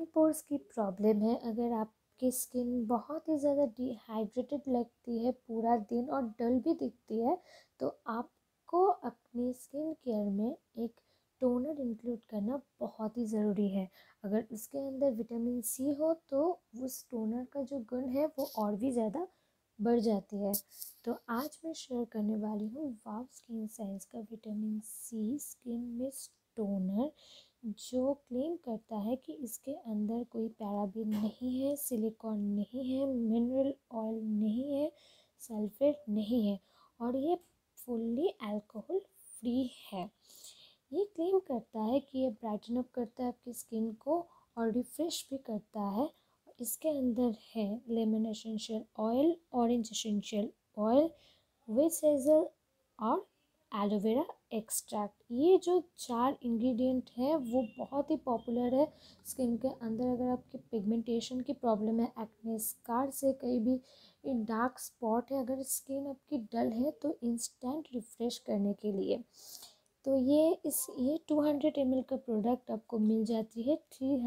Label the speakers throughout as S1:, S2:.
S1: Pores की problem है, अगर आपकी स्किन बहुत ही ज़्यादा डिहाइड्रेटेड लगती है पूरा दिन और डल भी दिखती है, तो आपको अपनी स्किन केयर में एक टोनर इंक्लूड करना बहुत ही ज़रूरी है। अगर उसके अंदर विटामिन सी हो तो उस टोनर का जो गुण है वो और भी ज़्यादा बढ़ जाती है। तो आज मैं शेयर करने वाली हूँ वाव स्किन साइंस का vitamin C skin mist toner, जो क्लेम करता है कि इसके अंदर कोई पैराबेन नहीं है, सिलिकॉन नहीं है, मिनरल ऑयल नहीं है, सल्फेट नहीं है और ये फुल्ली अल्कोहल फ्री है। ये क्लेम करता है कि ये ब्राइटन अप करता है आपकी स्किन को और रिफ्रेश भी करता है। इसके अंदर है lemon essential oil, orange essential oil, witch hazel और एलोवेरा एक्सट्रैक्ट। ये जो 4 इंग्रेडिएंट हैं वो बहुत ही पॉपुलर है स्किन के अंदर। अगर आपकी पिगमेंटेशन की प्रॉब्लम है, एक्ने स्कार से कहीं भी डार्क स्पॉट है, अगर स्किन आपकी डल है, तो इंस्टेंट रिफ्रेश करने के लिए तो ये 200 ml का प्रोडक्ट आपको मिल जाती है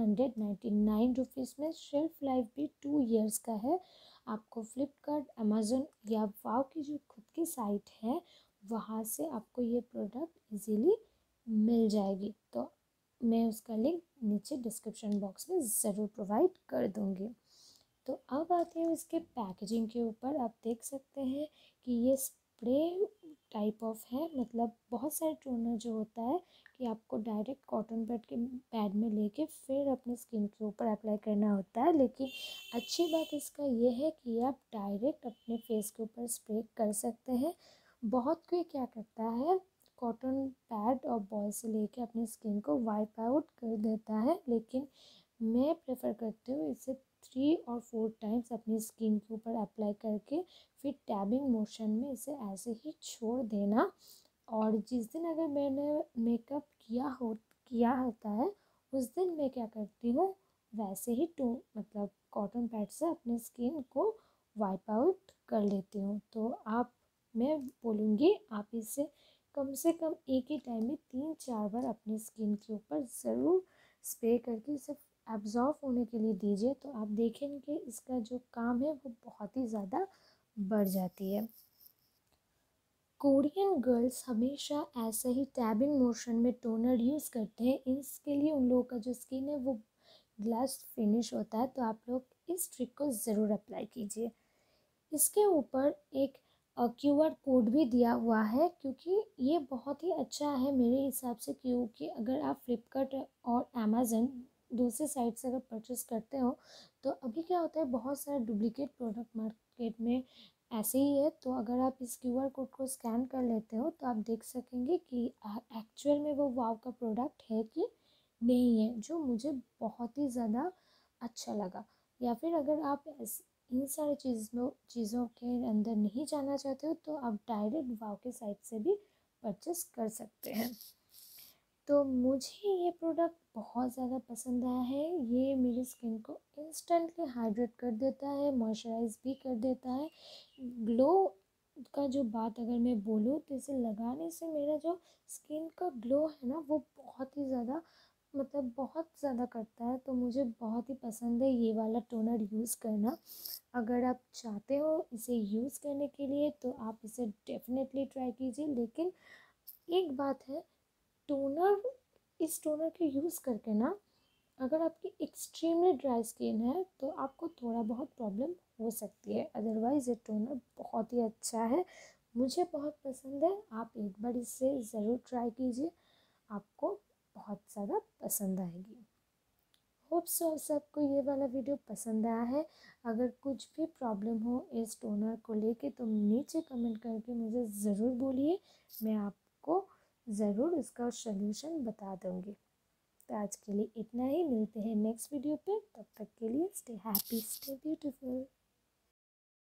S1: 399 रुपीज़ में। शेल्फ लाइफ भी 2 ईयर्स का है। आपको फ्लिपकार्ट, अमेज़न या वाव की जो खुद की साइट है वहाँ से आपको ये प्रोडक्ट इजीली मिल जाएगी। तो मैं उसका लिंक नीचे डिस्क्रिप्शन बॉक्स में ज़रूर प्रोवाइड कर दूँगी। तो अब आते हैं इसके पैकेजिंग के ऊपर। आप देख सकते हैं कि ये स्प्रे टाइप ऑफ है, मतलब बहुत सारे टोनर जो होता है कि आपको डायरेक्ट कॉटन पैड में लेके फिर अपनी स्किन के ऊपर अप्लाई करना होता है, लेकिन अच्छी बात इसका ये है कि आप डायरेक्ट अपने फेस के ऊपर स्प्रे कर सकते हैं। बहुत कोई क्या करता है, कॉटन पैड और बॉल से लेके अपनी स्किन को वाइप आउट कर देता है, लेकिन मैं प्रेफर करती हूँ इसे 3 और 4 टाइम्स अपनी स्किन के ऊपर अप्लाई करके फिर टैबिंग मोशन में इसे ऐसे ही छोड़ देना। और जिस दिन अगर मैंने मेकअप किया होता है उस दिन मैं क्या करती हूँ, वैसे ही मतलब कॉटन पैड से अपनी स्किन को वाइप आउट कर लेती हूँ। तो मैं बोलूँगी आप इसे कम से कम एक ही टाइम में 3-4 बार अपनी स्किन के ऊपर ज़रूर स्प्रे करके इसे एब्जॉर्ब होने के लिए दीजिए। तो आप देखेंगे इसका जो काम है वो बहुत ही ज़्यादा बढ़ जाती है। कोरियन गर्ल्स हमेशा ऐसे ही टैबिंग मोशन में टोनर यूज़ करते हैं। इसके लिए उन लोगों का जो स्किन है वो ग्लास फिनिश होता है। तो आप लोग इस ट्रिक को ज़रूर अप्लाई कीजिए। इसके ऊपर एक QR कोड भी दिया हुआ है, क्योंकि ये बहुत ही अच्छा है मेरे हिसाब से, क्योंकि अगर आप फ्लिपकार्ट और अमेज़न दूसरी साइट से अगर परचेस करते हो तो अभी क्या होता है, बहुत सारे डुप्लीकेट प्रोडक्ट मार्केट में ऐसे ही है। तो अगर आप इस QR कोड को स्कैन कर लेते हो तो आप देख सकेंगे कि एक्चुअल में वो वाव का प्रोडक्ट है कि नहीं है, जो मुझे बहुत ही ज़्यादा अच्छा लगा। या फिर अगर आप इन सारी चीज़ों के अंदर नहीं जाना चाहते हो तो आप डायरेक्ट वाव के साइट से भी परचेस कर सकते हैं। तो मुझे ये प्रोडक्ट बहुत ज़्यादा पसंद आया है। ये मेरी स्किन को इंस्टेंटली हाइड्रेट कर देता है, मॉइस्चराइज भी कर देता है। ग्लो का जो बात अगर मैं बोलूँ तो इसे लगाने से मेरा जो स्किन का ग्लो है ना वो बहुत ही ज़्यादा, मतलब बहुत ज़्यादा करता है। तो मुझे बहुत ही पसंद है ये वाला टोनर यूज़ करना। अगर आप चाहते हो इसे यूज़ करने के लिए तो आप इसे डेफिनेटली ट्राई कीजिए। लेकिन एक बात है, इस टोनर के यूज़ करके ना, अगर आपकी एक्सट्रीमली ड्राई स्किन है तो आपको थोड़ा बहुत प्रॉब्लम हो सकती है। अदरवाइज़ ये टोनर बहुत ही अच्छा है, मुझे बहुत पसंद है। आप एक बार इसे ज़रूर ट्राई कीजिए, आपको बहुत ज़्यादा पसंद आएगी। होप सो सबको ये वाला वीडियो पसंद आया है। अगर कुछ भी प्रॉब्लम हो इस टोनर को लेके तो नीचे कमेंट करके मुझे ज़रूर बोलिए, मैं आपको ज़रूर इसका सॉल्यूशन बता दूँगी। तो आज के लिए इतना ही, मिलते हैं नेक्स्ट वीडियो पे। तब तक के लिए स्टे हैप्पी, स्टे ब्यूटीफुल।